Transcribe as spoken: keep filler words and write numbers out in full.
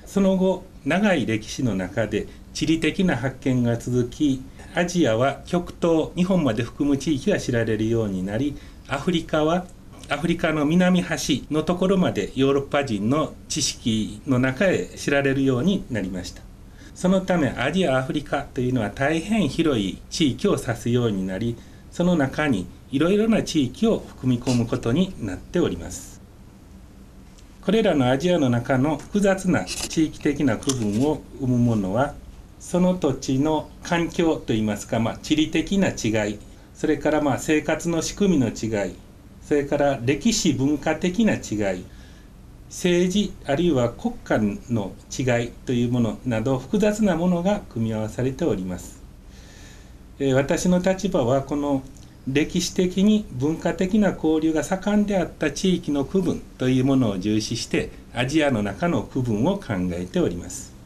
その後長い歴史の中で地理的な発見が続き、アジアは極東日本まで含む地域が知られるようになり、アフリカはアフリカの南端のところまでヨーロッパ人の知識の中へ知られるようになりました。そのためアジア・アフリカというのは大変広い地域を指すようになり、その中にいろいろな地域を含み込むことになっております。これらのアジアの中の複雑な地域的な区分を生むものは、その土地の環境といいますか、まあ、地理的な違い、それからまあ生活の仕組みの違い、それから歴史文化的な違い、政治あるいは国家の違いというものなど複雑なものが組み合わされております。私の立場はこの歴史的に文化的な交流が盛んであった地域の区分というものを重視してアジアの中の区分を考えております。